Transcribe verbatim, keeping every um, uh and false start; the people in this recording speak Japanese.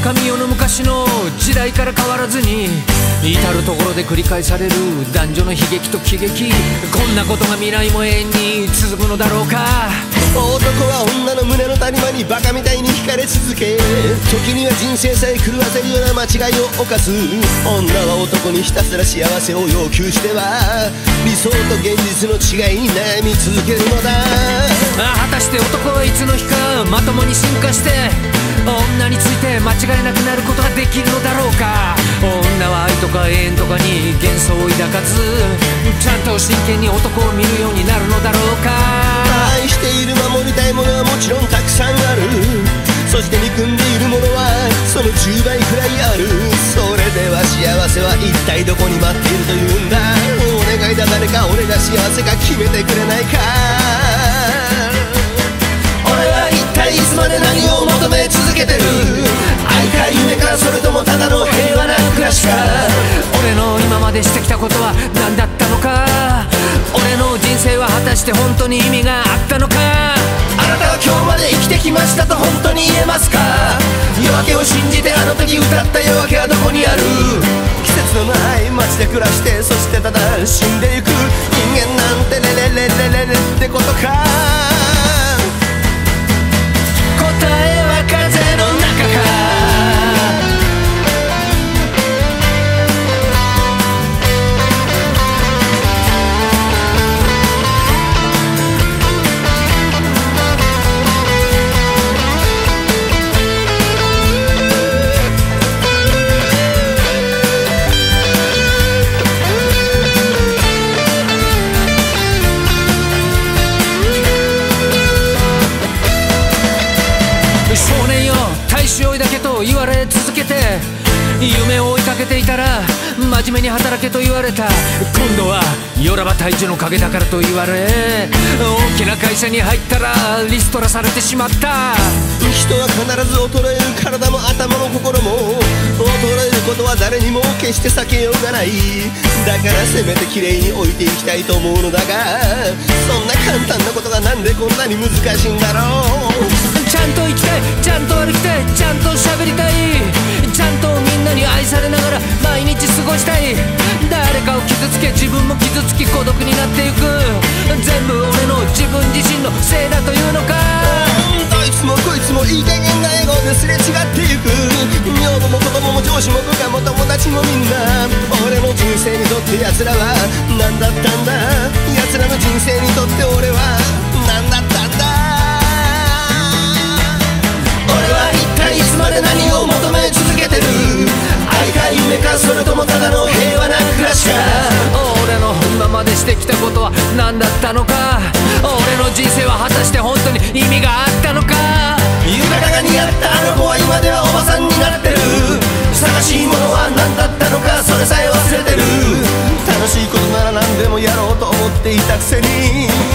神代の昔の時代から変わらずに至る所で繰り返される男女の悲劇と喜劇。こんなことが未来も永遠に続くのだろうか。 男は女の胸の谷間にバカみたいに惹かれ続け、時には人生さえ狂わせるような間違いを犯す。女は男にひたすら幸せを要求しては理想と現実の違いに悩み続けるのだ。 果たして男はいつの日かまともに進化して女について間違えなくなることができるのだろうか。女は愛とか永遠とかに幻想を抱かずちゃんと真剣に男を見るようになるのだろうか。 愛している守りたいものはもちろんたくさんある。そして憎んでいるものはそのじゅうばいくらいある。それでは幸せは一体どこに待っているというんだ。お願いだ誰か俺が幸せか決めてくれないか。俺は一体いつまで何を求め続けてる。愛か夢かそれともただの平和な暮らしか。 俺の今までしてきたことは何だったのか。俺の人生は果たして本当に意味があったのか。 あなたは今日まで生きてきましたと本当に言えますか。夜明けを信じてあの時歌った夜明けはどこにある。季節のない街で暮らしてそしてただ死んでゆく人間なんてレレレレレレってことか。答えは風の中か。 少年よ大志追いだけと言われ続けて夢を追いかけていたら真面目に働けと言われた。今度はよらば大樹の陰だからと言われ大きな会社に入ったらリストラされてしまった。 人は必ず衰える。体も頭も心も衰えることは誰にも決して避けようがない。だからせめて綺麗に置いていきたいと思うのだがそんな簡単なことがなんでこんなに難しいんだろう。 ちゃんと生きたいちゃんと歩きたいちゃんと喋りたいちゃんとみんなに愛されながら毎日過ごしたい。誰かを傷つけ自分も傷つき孤独になってゆく。全部俺の自分自身のせいだというのか。 どいつもこいつもいい加減な笑顔ですれ違ってゆく。女房も子供も上司も部下も友達もみんな俺の人生にとって奴らは何だったんだ。奴らの人生にとって俺は何だったんだ。俺は一体いつまで何を求め続けてる。愛か夢かそれともただの平和な暮らしか。 俺の今までしてきたことは何だったのか。俺の人生は果たして本当に意味があったのか。 浴衣が似合ったあの子は今ではおばさんになってる。探しいものは何だったのかそれさえ忘れてる。楽しいことなら何でもやろうと思っていたくせに